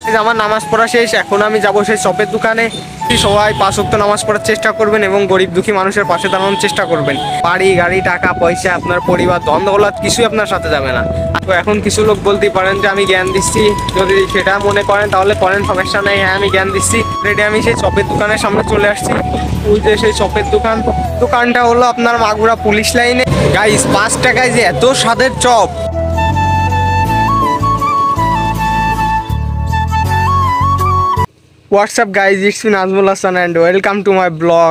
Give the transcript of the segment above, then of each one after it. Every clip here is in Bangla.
আমার নামাজ পড়া শেষ, এখন আমি যাবো সেই চপের দোকানে। সবাই 5 ওয়াক্ত নামাজ পড়ার চেষ্টা করবেন এবং গরিব দুঃখী মানুষের পাশে দাঁড়ানোর চেষ্টা করবেন। বাড়ি গাড়ি টাকা পয়সা আপনার পরিবার ধন দৌলত কিছুই আপনার সাথে যাবে না। তো এখন কিছু লোক বলতেই পারেন যে আমি জ্ঞান দিচ্ছি, যদি সেটা মনে করেন তাহলে করেন, সমস্যা নেই। হ্যাঁ, আমি জ্ঞান দিচ্ছি। রেডি আমি সেই চপের দোকানের সামনে চলে আসছি। ওই যে সেই চপের দোকানটা হলো আপনার মাগুরা পুলিশ লাইনে। গাইস 5 টাকায় যে এত স্বাদের chop! What's up guys, it's me Najmul Hasan and welcome to my blog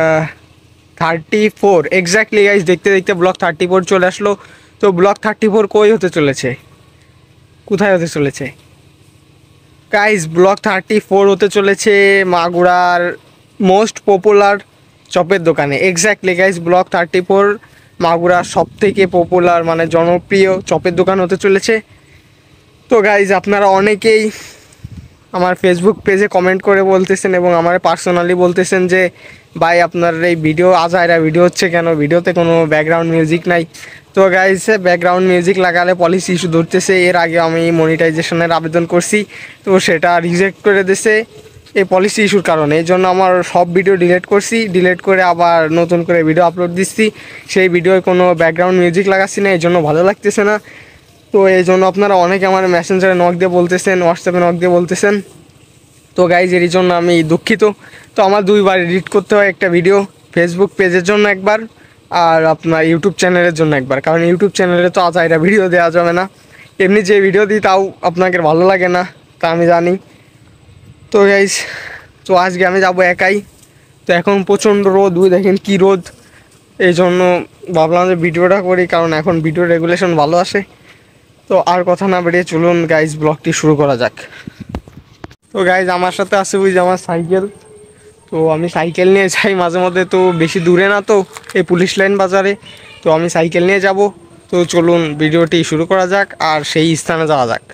34 exactly guys। দেখতে দেখতে ব্লগ 34 চলে আসলো। তো ব্লগ 34 কই হতে চলেছে, কোথায় হতে চলেছে গাইস? ব্লগ 34 হতে চলেছে মাগুরার মোস্ট পপুলার চপের দোকানে। এক্স্যাক্টলি গাইস, ব্লগ 34 মাগুরার সবথেকে পপুলার মানে জনপ্রিয় চপের দোকান হতে চলেছে। তো গাইস আপনারা অনেকেই আমার ফেসবুক পেজে কমেন্ট করে বলতেছেন এবং আমার পার্সোনালি বলতেছেন যে ভাই আপনার এই ভিডিও আজাইরা ভিডিও হচ্ছে কেন, ভিডিওতে কোনো ব্যাকগ্রাউন্ড মিউজিক নাই। তো গাইস ব্যাকগ্রাউন্ড মিউজিক লাগালে পলিসি ইস্যু ধরতেছে। এর আগে আমি মনিটাইজেশনের আবেদন করছি, তো সেটা রিজেক্ট করে দিয়েছে এই পলিসি ইস্যুর কারণে। এই জন্য আমার সব ভিডিও ডিলিট করছি, ডিলিট করে আবার নতুন করে ভিডিও আপলোড দিচ্ছি। সেই ভিডিওয় কোনো ব্যাকগ্রাউন্ড মিউজিক লাগাচ্ছি না, এই জন্য ভালো লাগতেছে না। তো এই জন্য আপনারা অনেকে আমার মেসেঞ্জারে নক দিয়ে বলতেছেন, হোয়াটসঅ্যাপে নক দিয়ে বলতেছেন। তো গাইজ এর জন্য আমি দুঃখিত। তো আমার 2বার এডিট করতে হয় একটা ভিডিও, ফেসবুক পেজের জন্য একবার আর আপনার ইউটিউব চ্যানেলের জন্য একবার। কারণ ইউটিউব চ্যানেলে তো আজাইরা ভিডিও দেওয়া যাবে না, এমনি যে ভিডিও দিই তাও আপনাকে ভালো লাগে না, তা আমি জানি। তো গাইজ তো আজকে আমি যাব একাই। তো এখন প্রচণ্ড রোদ, দেখেন কি রোদ। এই জন্য ভাবলাম যে ভিডিওটা করি, কারণ এখন ভিডিও রেগুলেশন ভালো আসে। তো আর কথা না বেরিয়ে চলুন গাইজ ব্লগটি শুরু করা যাক। তো গাইজ আমার সাথে আছে ওই যে আমার সাইকেল। তো আমি সাইকেল নিয়ে যাই মাঝে মধ্যে, তো বেশি দূরে না তো এই পুলিশ লাইন বাজারে, তো আমি সাইকেল নিয়ে যাব। তো চলুন ভিডিওটি শুরু করা যাক আর সেই স্থানে যাওয়া যাক।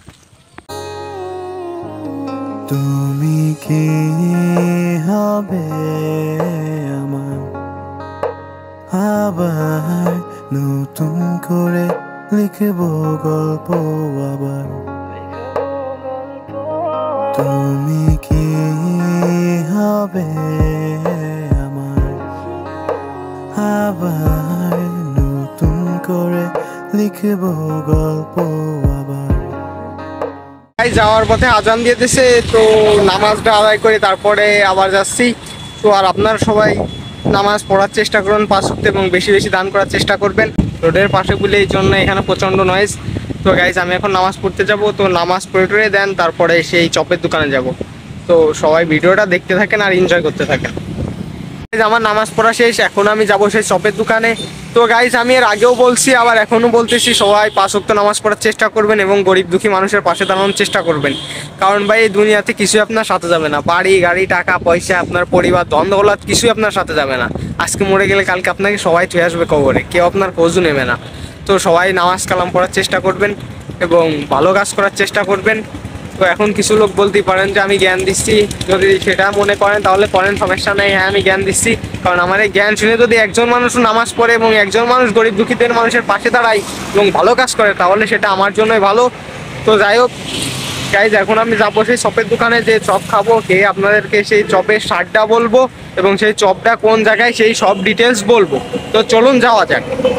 তুমি কি হবে আমার আবার নতুন করে লিখব গল্প আবার? তুমি কি হবে আমার আবার নতুন করে লিখব গল্প আবার? যাওয়ার পথে আজান দিয়ে দিছে, তো নামাজটা আদায় করে তারপরে আবার যাচ্ছি। তো আর আপনারা সবাই নামাজ পড়ার চেষ্টা করুন 5 ওয়াক্ত এবং বেশি বেশি দান করার চেষ্টা করবেন। রোডের পাশে বলে এই জন্য এখানে প্রচণ্ড নয়েজ। তো গাইজ আমি এখন নামাজ পড়তে যাব, তো নামাজ পড়ে দেন তারপরে সেই চপের দোকানে যাব। তো সবাই ভিডিওটা দেখতে থাকেন আর এনজয় করতে থাকেন। আমার নামাজ পড়া শেষ, এখন আমি যাব সেই চপের দোকানে। তো গাইজ আমি এর আগেও বলছি আবার এখনও বলতেছি, সবাই 5 ওয়াক্ত নামাজ পড়ার চেষ্টা করবেন এবং গরিব দুঃখী মানুষের পাশে দাঁড়ানোর চেষ্টা করবেন। কারণ ভাই এই দুনিয়াতে কিছুই আপনার সাথে যাবে না। বাড়ি গাড়ি টাকা পয়সা আপনার পরিবার ধন দৌলত কিছুই আপনার সাথে যাবে না। আজকে মরে গেলে কালকে আপনাকে সবাই ছুঁয়ে আসবে কবরে, কেউ আপনার খোঁজও নেবে না। তো সবাই নামাজ কালাম পড়ার চেষ্টা করবেন এবং ভালো কাজ করার চেষ্টা করবেন। তো এখন কিছু লোক বলতেই পারেন যে আমি জ্ঞান দিচ্ছি, যদি সেটা মনে করেন তাহলে করেন, সমস্যা নেই। হ্যাঁ, আমি জ্ঞান দিচ্ছি। কারণ আমার এই জ্ঞান শুনে যদি একজন মানুষ নামাজ পড়ে এবং একজন মানুষ গরিব দুঃখীদের মানুষের পাশে দাঁড়ায় এবং ভালো কাজ করে, তাহলে সেটা আমার জন্যই ভালো। তো যাই হোক গাইজ, এখন আমি যাবো সেই চপের দোকানে, যে চপ খাবো, খেয়ে আপনাদেরকে সেই চপের স্বাদটা বলবো এবং সেই চপটা কোন জায়গায় সেই সব ডিটেলস বলবো। তো চলুন যাওয়া যাক।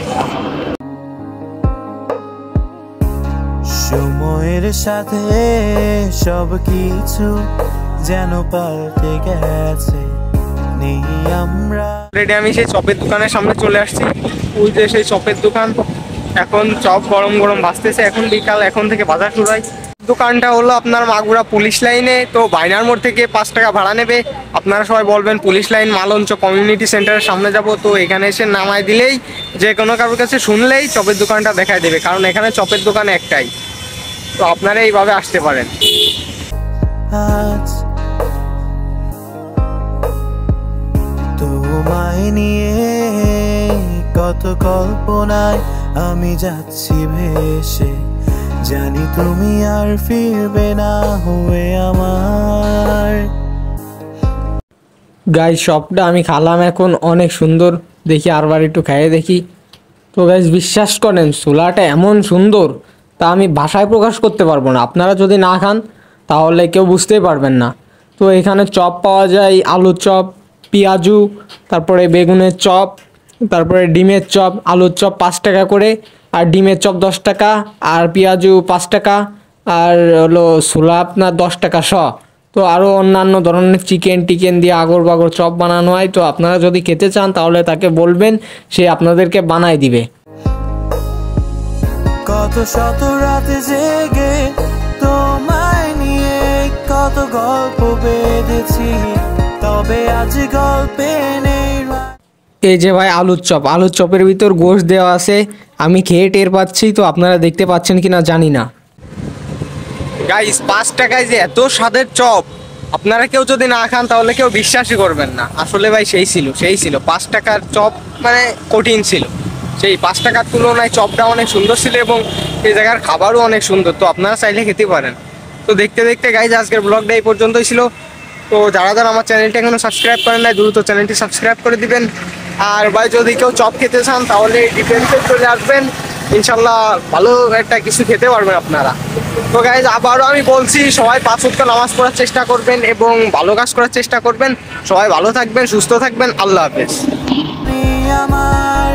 সময়ের সাথে সব কিছু যেন পাল্টে গেছে, নেই আমরা। রেডি আমি সেই চপের দোকানের সামনে চলে আসছি। ওই যে সেই চপের দোকান, এখন চপ গরম গরম ভাজতেছে। এখন বিকাল, এখন থেকে বাজার শুরু হয়। দোকানটা হলো আপনার মাগুরা পুলিশ লাইনে। তো বাইনার মোড় থেকে 5 টাকা ভাড়া নেবে। আপনারা সবাই বলবেন পুলিশ লাইন মালঞ্চ কমিউনিটি সেন্টারের সামনে যাব। তো এখানে এসে নামায় দিলেই, যে কোনো কারোর কাছে শুনলেই চপের দোকানটা দেখায় দেবে, কারণ এখানে চপের দোকান একটাই। তো আপনারা এইভাবে আসতে পারেন। আজ তোমায় নিয়ে কত কল্পনায় আমি যাচ্ছি ভেসে, জানি তুমি আর ফিরবে না হয়ে আমার। গাইজ শপটা আমি খালাম, এখন অনেক সুন্দর, দেখি আরবার একটু খাইয়ে দেখি। তো গাইজ বিশ্বাস করেন ছোলাটা এমন সুন্দর, তা আমি ভাষায় প্রকাশ করতে পারবো না। আপনারা যদি না খান তাহলে কেউ বুঝতেই পারবেন না। তো এখানে চপ পাওয়া যায়, আলুর চপ, পেঁয়াজু, তারপরে বেগুনের চপ, তারপরে ডিমের চপ। আলুর চপ 5 টাকা করে, আর ডিমের চপ 10 টাকা, আর পেঁয়াজু 5 টাকা, আর হলো ছোলা আপনার 10 টাকা শ। তো আরও অন্যান্য ধরনের চিকেন টিকেন দিয়ে আগর বাগর চপ বানানো হয়। তো আপনারা যদি খেতে চান তাহলে তাকে বলবেন, সে আপনাদেরকে বানায় দিবে। কত শত রাতে জেগে তোমায় নিয়ে কত গল্প বেঁধেছি, তবে আজ গল্পে নেই। এই যে ভাই আলুর চপ, আলুর চপের ভিতর গোশত দেওয়া আছে, আমি খেয়ে টের পাচ্ছি, তো আপনারা দেখতে পাচ্ছেন কিনা জানি না। গাইস 5 টাকায় যে এত স্বাদের চপ, আপনারা কেউ যদি না খান তাহলে কেউ বিশ্বাসই করবেন না। আসলে ভাই সেই ছিল 5 টাকার চপ, মানে কঠিন ছিল। সেই 5 টাকার তুলনায় চপটা অনেক সুন্দর ছিল এবং এই জায়গার খাবারও অনেক সুন্দর। তো আপনারা চাইলে খেতে পারেন। তো দেখতে দেখতে গাইজ আজকের ব্লগটা এই পর্যন্তই ছিল। তো যারা যারা আমার চ্যানেলটা এখনো সাবস্ক্রাইব করেন নাই, দ্রুত চ্যানেলটি সাবস্ক্রাইব করে দিবেন। আর ভাই যদি কেউ চপ খেতে চান তাহলে ডিফেন্সে চলে আসবেন, ইনশাল্লাহ ভালো একটা কিছু খেতে পারবেন আপনারা। তো গাইজ আবারও আমি বলছি, সবাই 5 ওয়াক্ত নামাজ পড়ার চেষ্টা করবেন এবং ভালো কাজ করার চেষ্টা করবেন। সবাই ভালো থাকবেন, সুস্থ থাকবেন। আল্লাহ হাফেজ।